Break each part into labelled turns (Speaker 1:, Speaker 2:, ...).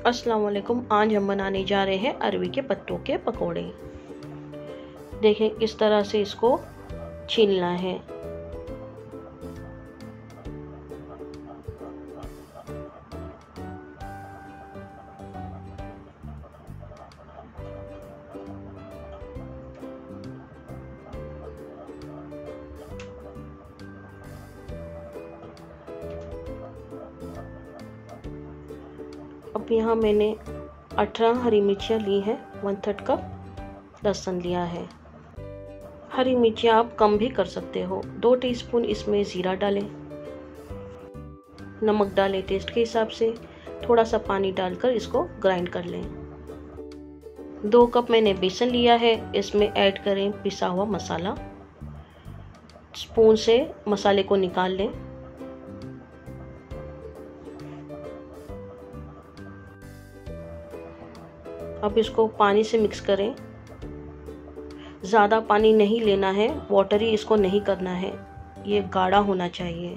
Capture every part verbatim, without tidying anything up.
Speaker 1: अस्सलाम वालेकुम। आज हम बनाने जा रहे हैं अरवी के पत्तों के पकोड़े। देखें किस तरह से इसको छीलना है। अब यहाँ मैंने अठारह हरी मिर्चियाँ ली हैं, वन थर्ड कप लहसुन लिया है। हरी मिर्चियाँ आप कम भी कर सकते हो। दो टीस्पून इसमें ज़ीरा डालें, नमक डालें टेस्ट के हिसाब से, थोड़ा सा पानी डालकर इसको ग्राइंड कर लें। दो कप मैंने बेसन लिया है, इसमें ऐड करें पिसा हुआ मसाला। स्पून से मसाले को निकाल लें। अब इसको पानी से मिक्स करें। ज़्यादा पानी नहीं लेना है, वाटरी इसको नहीं करना है, ये गाढ़ा होना चाहिए।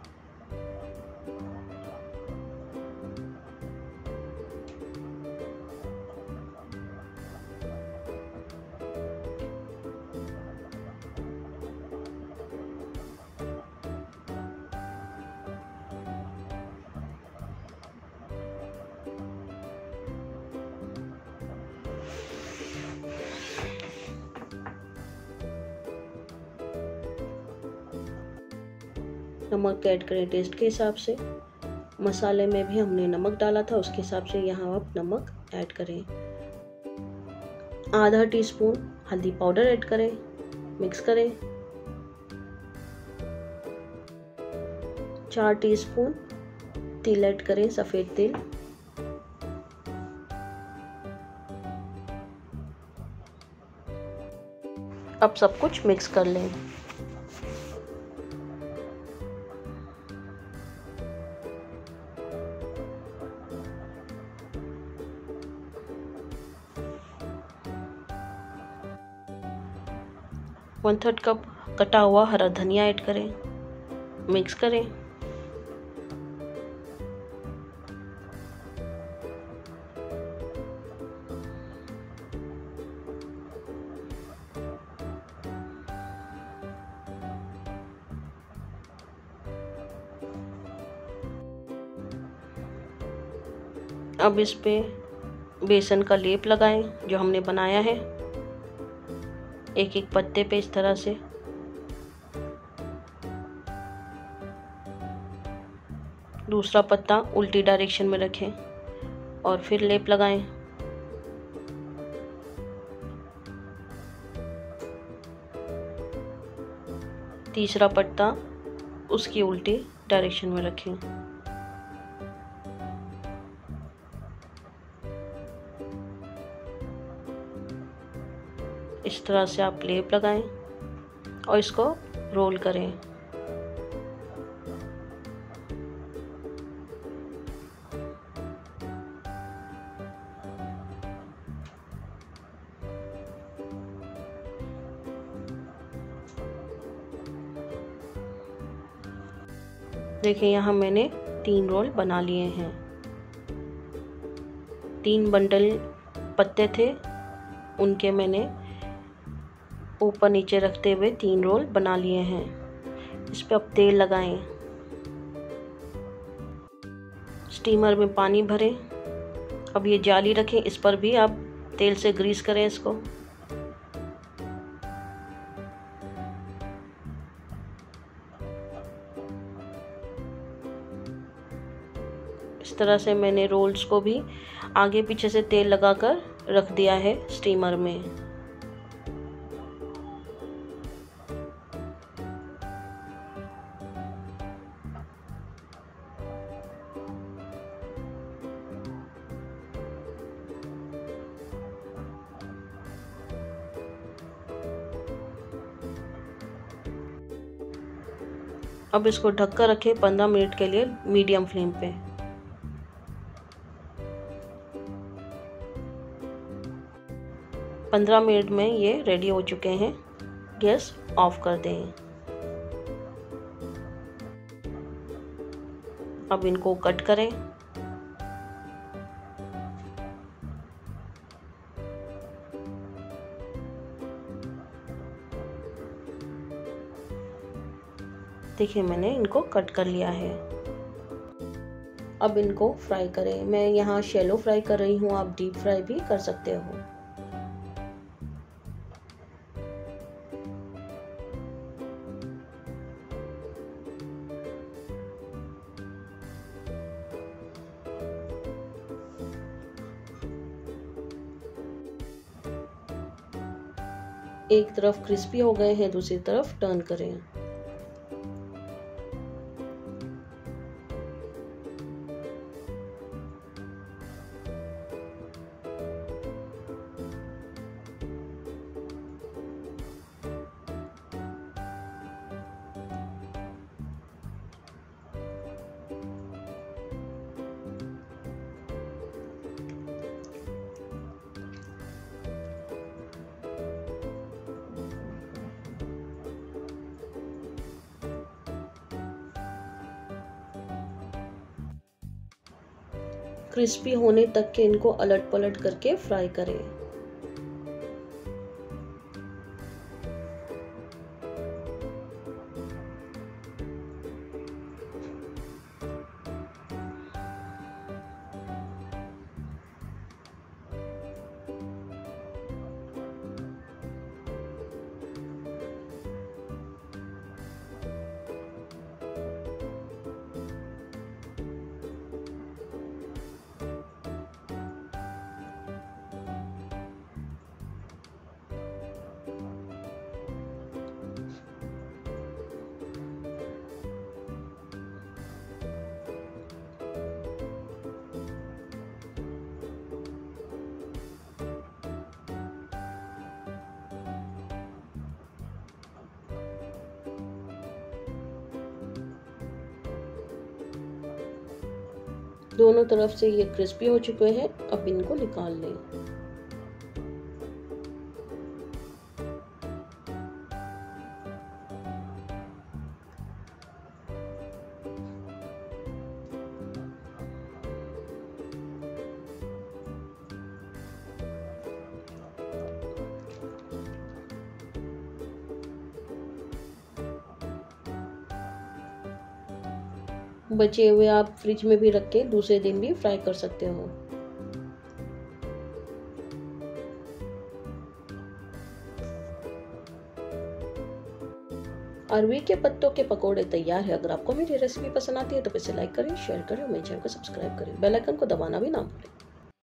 Speaker 1: नमक ऐड करें टेस्ट के हिसाब से। मसाले में भी हमने नमक डाला था, उसके हिसाब से यहाँ आप नमक ऐड करें। आधा टीस्पून हल्दी पाउडर ऐड करें, मिक्स करें। चार टीस्पून तिल ऐड करें, सफ़ेद तिल। अब सब कुछ मिक्स कर लें। वन थर्ड कप कटा हुआ हरा धनिया ऐड करें, मिक्स करें। अब इस पे बेसन का लेप लगाएं जो हमने बनाया है, एक एक पत्ते पे इस तरह से। दूसरा पत्ता उल्टी डायरेक्शन में रखें और फिर लेप लगाएं। तीसरा पत्ता उसकी उल्टी डायरेक्शन में रखें। इस तरह से आप लेप लगाएं और इसको रोल करें। देखिए यहाँ मैंने तीन रोल बना लिए हैं। तीन बंडल पत्ते थे, उनके मैंने ऊपर नीचे रखते हुए तीन रोल बना लिए हैं। इस पे अब तेल लगाएं। स्टीमर में पानी भरें। अब ये जाली रखें, इस पर भी आप तेल से ग्रीस करें इसको। इस तरह से मैंने रोल्स को भी आगे पीछे से तेल लगाकर रख दिया है स्टीमर में। अब इसको ढककर रखें पंद्रह मिनट के लिए मीडियम फ्लेम पे। पंद्रह मिनट में ये रेडी हो चुके हैं। गैस ऑफ कर दें। अब इनको कट करें। देखिए मैंने इनको कट कर लिया है। अब इनको फ्राई करें। मैं यहाँ शैलो फ्राई कर रही हूँ, आप डीप फ्राई भी कर सकते हो। एक तरफ क्रिस्पी हो गए हैं, दूसरी तरफ टर्न करें। क्रिस्पी होने तक के इनको अलट पलट करके फ्राई करें। दोनों तरफ से ये क्रिस्पी हो चुके हैं, अब इनको निकाल लें। बचे हुए आप फ्रिज में भी रख के दूसरे दिन भी फ्राई कर सकते हो। अरवी के पत्तों के पकोड़े तैयार है। अगर आपको मेरी रेसिपी पसंद आती है तो इसे लाइक करें, शेयर करें और मेरे चैनल को सब्सक्राइब करें। बेल आइकन को दबाना भी ना भूलें।